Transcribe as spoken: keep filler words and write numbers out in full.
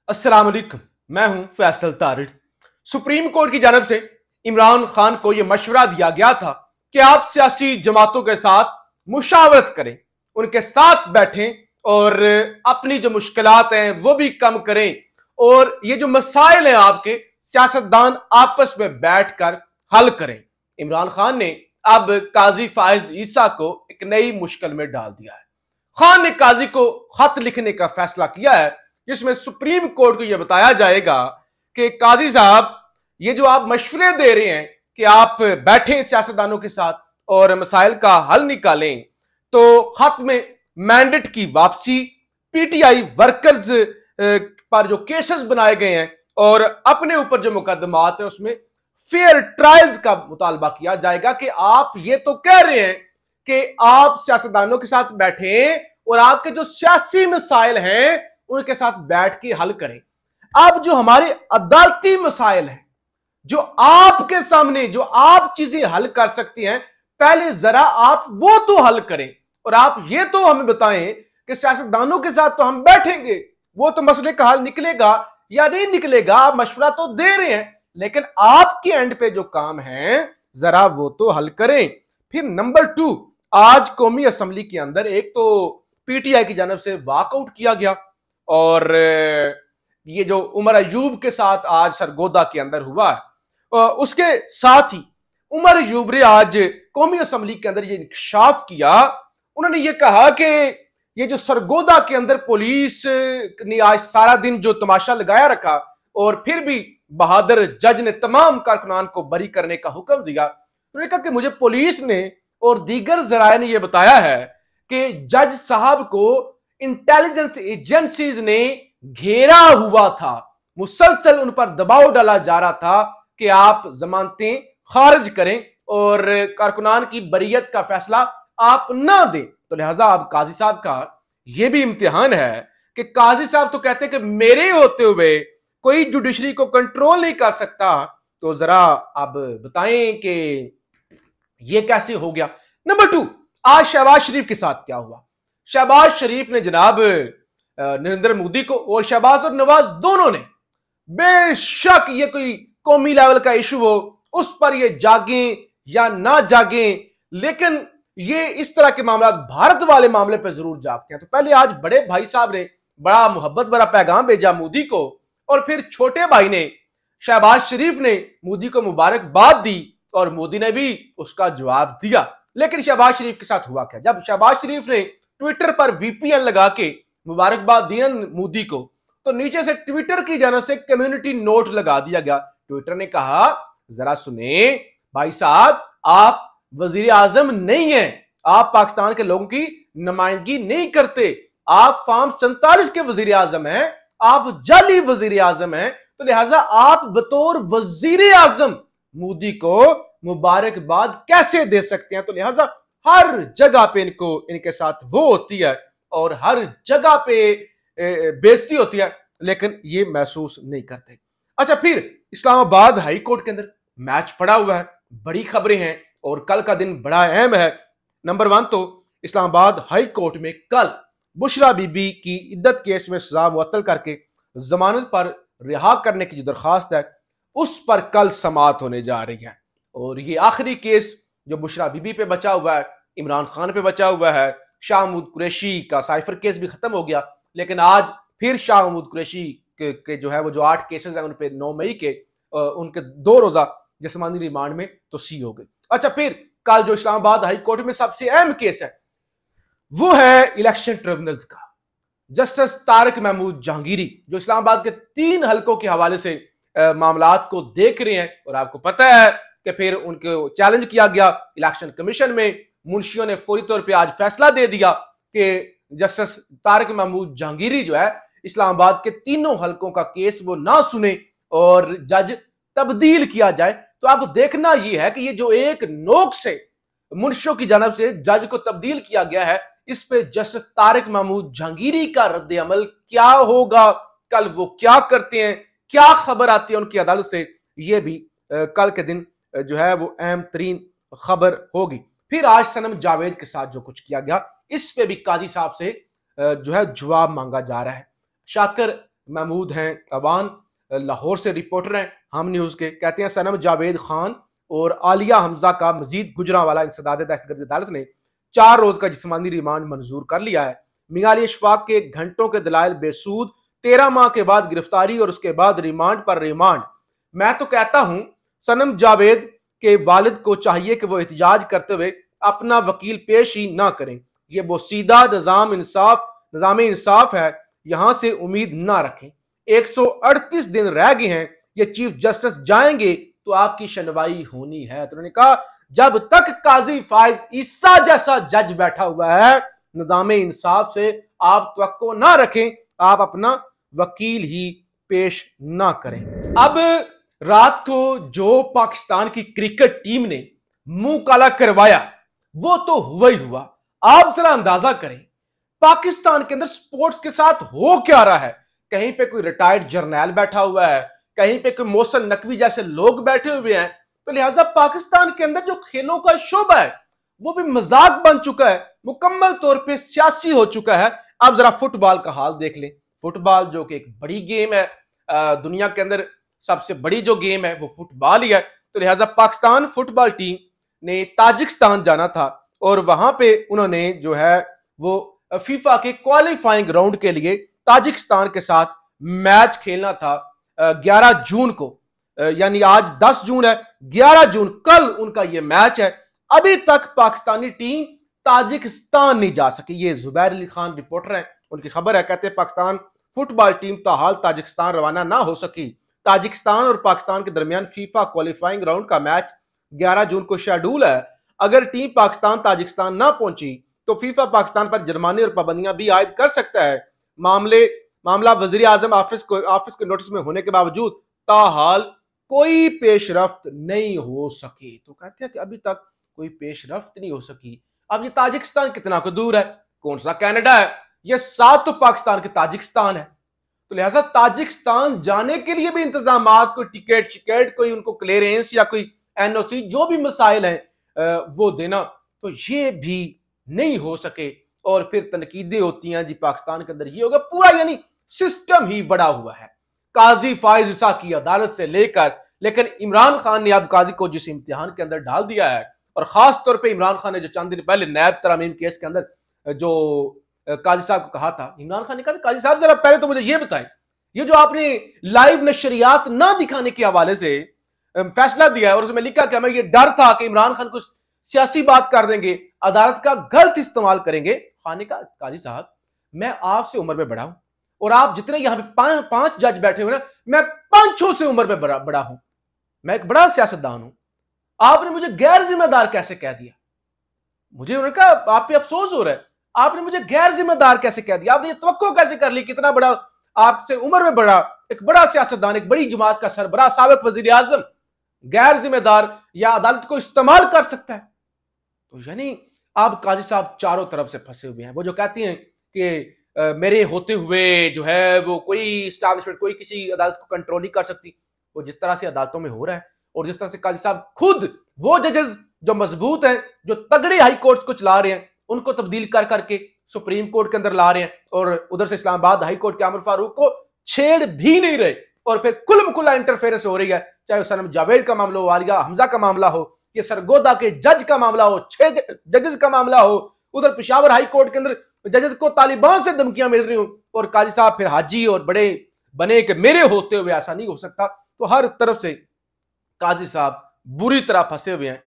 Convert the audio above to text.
अस्सलाम वालेकुम, मैं हूं फैसल तारिड़। सुप्रीम कोर्ट की जानब से इमरान खान को यह मशवरा दिया गया था कि आप सियासी जमातों के साथ मुशावरत करें, उनके साथ बैठें और अपनी जो मुश्किलात हैं वो भी कम करें और ये जो मसाइल हैं आपके सियासतदान आपस में बैठकर हल करें। इमरान खान ने अब काजी फाइज ईसा को एक नई मुश्किल में डाल दिया है। खान ने काजी को खत लिखने का फैसला किया है जिसमें सुप्रीम कोर्ट को यह बताया जाएगा कि काजी साहब, ये जो आप मशवरे दे रहे हैं कि आप बैठें सियासतदानों के साथ और मसाइल का हल निकालें, तो खत में मैंडेट की वापसी, पीटीआई वर्कर्स पर जो केसेस बनाए गए हैं और अपने ऊपर जो मुकदमात है उसमें फेयर ट्रायल्स का मुतालबा किया जाएगा कि आप ये तो कह रहे हैं कि आप सियासतदानों के साथ बैठें और आपके जो सियासी मसाइल हैं उनके साथ बैठ के हल करें। अब जो हमारे अदालती मसाइल हैं, जो आपके सामने जो आप चीजें हल कर सकती हैं, पहले जरा आप वो तो हल करें और आप ये तो हमें बताएं कि सियासतदानों के साथ तो हम बैठेंगे, वो तो मसले का हल निकलेगा या नहीं निकलेगा। आप मशवरा तो दे रहे हैं लेकिन आपके एंड पे जो काम है जरा वो तो हल करें। फिर नंबर टू, आज कौमी असेंबली के अंदर एक तो पीटीआई की जानब से वॉकआउट किया गया और ये जो उमर अयूब के साथ आज सरगोदा के अंदर हुआ है, उसके साथ ही उमर अयूब ने आज कौमी असेंबली के अंदर ये इंकशाफ किया। उन्होंने ये कहा कि ये जो सरगोदा के अंदर पुलिस ने आज सारा दिन जो तमाशा लगाया रखा और फिर भी बहादुर जज ने तमाम कारकुनान को बरी करने का हुक्म दिया। उन्होंने कहा कि मुझे पुलिस ने और दीगर जराए ने यह बताया है कि जज साहब को इंटेलिजेंस एजेंसीज ने घेरा हुआ था, मुसलसल उन पर दबाव डाला जा रहा था कि आप जमानतें खारिज करें और कारकुनान की बरीयत का फैसला आप ना दें। तो लिहाजा अब काजी साहब का यह भी इम्तिहान है कि काजी साहब तो कहते हैं कि मेरे होते हुए कोई जुडिशरी को कंट्रोल नहीं कर सकता, तो जरा अब बताएं कि यह कैसे हो गया। नंबर टू, आज शहबाज शरीफ के साथ क्या हुआ। शहबाज शरीफ ने जनाब नरेंद्र मोदी को और शहबाज और नवाज दोनों ने, बेशक ये कोई कौमी लेवल का इशू हो उस पर ये जागें या ना जागें, लेकिन ये इस तरह के मामला भारत वाले मामले पर जरूर जागते हैं। तो पहले आज बड़े भाई साहब ने बड़ा मोहब्बत भरा पैगाम भेजा मोदी को और फिर छोटे भाई ने शहबाज शरीफ ने मोदी को मुबारकबाद दी और मोदी ने भी उसका जवाब दिया। लेकिन शहबाज शरीफ के साथ हुआ क्या, जब शहबाज शरीफ ने ट्विटर पर वीपीएन लगा के मुबारकबाद दी मोदी को, तो नीचे से ट्विटर की जानब से कम्युनिटी नोट लगा दिया गया। ट्विटर ने कहा जरा सुने भाई साहब, आप वजीर आजम नहीं है, आप पाकिस्तान के लोगों की नुमाइंदगी नहीं करते, आप फॉर्म सैंतालीस के वजीर आजम हैं, आप जाली वजीर आजम हैं, तो लिहाजा आप बतौर वजीर आजम मोदी को मुबारकबाद कैसे दे सकते हैं। तो लिहाजा हर जगह पे इनको इनके साथ वो होती है और हर जगह पे बेइज्जती होती है, लेकिन ये महसूस नहीं करते। अच्छा, फिर इस्लामाबाद हाई कोर्ट के अंदर मैच पड़ा हुआ है, बड़ी खबरें हैं और कल का दिन बड़ा अहम है। नंबर वन तो इस्लामाबाद हाई कोर्ट में कल बुशरा बीबी की इद्दत केस में सजा मुअत्तल करके जमानत पर रिहा करने की जो दरखास्त है उस पर कल समाअत होने जा रही है और ये आखिरी केस जो बुशरा बीबी पे बचा हुआ है, इमरान खान पे बचा हुआ है। शाह महमूद कुरैशी का साइफर केस भी खत्म हो गया, लेकिन आज फिर शाह महमूद कुरैशी के, के जो है वो जो आठ केसेस हैं उन पे नौ मई के उनके दो रोजा जिस्मानी रिमांड में तो सी हो गई। अच्छा, फिर कल जो इस्लामाबाद हाई कोर्ट में सबसे अहम केस है वो है इलेक्शन ट्रिब्यूनल्स का। जस्टिस तारिक महमूद जहांगीरी जो इस्लामाबाद के तीन हलकों के हवाले से मामलात को देख रहे हैं और आपको पता है कि फिर उनको चैलेंज किया गया इलेक्शन कमीशन में। मुंशियों ने फौरी तौर पे आज फैसला दे दिया कि जस्टिस तारिक महमूद जहांगीरी जो है इस्लामाबाद के तीनों हलकों का केस वो ना सुने और जज तब्दील किया जाए। तो अब देखना यह है कि ये जो एक नोक से मुंशियों की जानब से जज को तब्दील किया गया है, इस पे जस्टिस तारिक महमूद जहांगीरी का रद्द अमल क्या होगा, कल वो क्या करते हैं, क्या खबर आती है उनकी अदालत से, ये भी आ, कल के दिन जो है वो अहम तरीन खबर होगी। फिर आज सनम जावेद के साथ जो कुछ किया गया इस पे भी काजी साहब से जो है जवाब मांगा जा रहा है। शाकिर महमूद हैं अवान, लाहौर से रिपोर्टर हैं हम न्यूज़ के, कहते हैं सनम जावेद खान और आलिया हमजा का मजीद गुजरांवाला इंसदाद दहशतगर्दी अदालत ने चार रोज का जिस्मानी रिमांड मंजूर कर लिया है। मियां अली अशफाक के घंटों के दलाइल बेसूद, तेरह माह के बाद गिरफ्तारी और उसके बाद रिमांड पर रिमांड। मैं तो कहता हूं सनम जावेद के वालिद को चाहिए कि वो एहतजाज करते हुए अपना वकील पेश ही ना करें। ये वो सीधा निजाम इंसाफ निजाम इंसाफ है, यहां से उम्मीद ना रखें। एक सौ अड़तीस दिन रह गए हैं, ये चीफ जस्टिस जाएंगे तो आपकी सुनवाई होनी है। तो उन्होंने कहा जब तक काजी फाइज ईसा जैसा जज बैठा हुआ है, निजाम इंसाफ से आप तवक्को ना रखें, आप अपना वकील ही पेश ना करें। अब रात को जो पाकिस्तान की क्रिकेट टीम ने मुंह काला करवाया वो तो हुआ ही हुआ। आप जरा अंदाजा करें पाकिस्तान के अंदर स्पोर्ट्स के साथ हो क्या रहा है। कहीं पे कोई रिटायर्ड जर्नैल बैठा हुआ है, कहीं पे कोई मोहसिन नकवी जैसे लोग बैठे हुए हैं। तो लिहाजा पाकिस्तान के अंदर जो खेलों का शोबा है वो भी मजाक बन चुका है, मुकम्मल तौर पे सियासी हो चुका है। अब जरा फुटबॉल का हाल देख लें। फुटबॉल जो कि एक बड़ी गेम है, दुनिया के अंदर सबसे बड़ी जो गेम है वो फुटबॉल ही है। तो लिहाजा पाकिस्तान फुटबॉल टीम ने ताजिकिस्तान जाना था और वहां पे उन्होंने जो है वो फीफा के क्वालिफाइंग राउंड के लिए ताजिकिस्तान के साथ मैच खेलना था ग्यारह जून को, यानी आज दस जून है, ग्यारह जून कल उनका यह मैच है। अभी तक पाकिस्तानी टीम ताजिकिस्तान नहीं जा सकी। ये जुबैर अली खान रिपोर्टर हैं, उनकी खबर है, कहते हैं पाकिस्तान फुटबॉल टीम ताहाल ताजिकिस्तान रवाना ना हो सकी। ताजिकिस्तान और पाकिस्तान के दरमियान फीफा क्वालिफाइंग राउंड का मैच ग्यारह जून को शेड्यूल है। अगर टीम पाकिस्तान ताजिकिस्तान ना पहुंची तो फीफा पाकिस्तान पर जुर्माने और पाबंदियां भी आयद कर सकता है। मामले मामला वजीर आजम ऑफिस को ऑफिस के नोटिस में होने के बावजूद ताहाल कोई पेशरफ्त नहीं हो सकी। तो कहते हैं कि अभी तक कोई पेशरफ्त नहीं हो सकी। अब ये ताजिकिस्तान कितना को दूर है, कौन सा कनाडा है, ये साथ तो पाकिस्तान के ताजिकिस्तान है। तो लिहाजा ताजिकिस्तान जाने के लिए भी इंतजाम, कोई टिकट शिकट, कोई उनको क्लियरेंस या कोई एनओसी जो भी मसाइल हैं वो देना, तो ये भी नहीं हो सके। और फिर तनकीदें होती हैं जी पाकिस्तान के अंदर ये होगा, पूरा यानी सिस्टम ही बड़ा हुआ है। काजी फाइज ईसा की अदालत से लेकर, लेकिन इमरान खान ने अब काजी को जिस इम्तिहान के अंदर डाल दिया है, और खास तौर पे इमरान खान ने जो चंद दिन पहले नैब तरमीम केस के अंदर जो काजी साहब को कहा था, इमरान खान ने कहा काजी साहब जरा पहले तो मुझे ये बताएं, ये जो आपने लाइव नशरियात ना दिखाने के हवाले से फैसला दिया है और उसमें लिखा कि हमें ये डर था कि इमरान खान कुछ सियासी बात कर देंगे, अदालत का गलत इस्तेमाल करेंगे। खान ने कहा काजी साहब मैं आपसे उम्र में बड़ा हूं और आप जितने यहां पे पांच पांच जज बैठे हुए ना, मैं पांचों से उम्र में बड़ा बड़ा हूं, मैं एक बड़ा सियासतदान हूं, आपने मुझे गैर जिम्मेदार कैसे कह दिया। मुझे उन्होंने कहा आप पे अफसोस हो रहा है, आपने मुझे गैर जिम्मेदार कैसे कह दिया, आपने ये तवक्को कैसे कर ली, कितना बड़ा आपसे उम्र में बड़ा एक बड़ा सियासतदान, एक बड़ी जमात का सरबराह, साबिक वजीर आजम गैर जिम्मेदार या अदालत को इस्तेमाल कर सकता है। तो यानी आप काजी साहब चारों तरफ से फंसे हुए हैं। वो जो कहती हैं कि आ, मेरे होते हुए जो है वो कोई इस्टेब्लिशमेंट, कोई किसी अदालत को कंट्रोल नहीं कर सकती, वो जिस तरह से अदालतों में हो रहा है और जिस तरह से काजी साहब खुद वो जजेस जो मजबूत हैं, जो तगड़े हाई कोर्ट को चला रहे हैं, उनको तब्दील कर करके सुप्रीम कोर्ट के अंदर ला रहे हैं और उधर से इस्लामाबाद हाई कोर्ट के आमिर फारूक को छेड़ भी नहीं रहे, और फिर कुल मुकुल्ला इंटरफेरेंस हो रही है। चाहे सनम जावेद का मामला हो, आलिया हमजा का मामला हो, ये सरगोदा के जज का मामला हो, छह जजेस का मामला हो, उधर पेशावर हाई कोर्ट के अंदर जजेस को तालिबान से धमकियां मिल रही हो, और काजी साहब फिर हाजी और बड़े बने कि मेरे होते हुए ऐसा नहीं हो सकता। तो हर तरफ से काजी साहब बुरी तरह फंसे हुए हैं।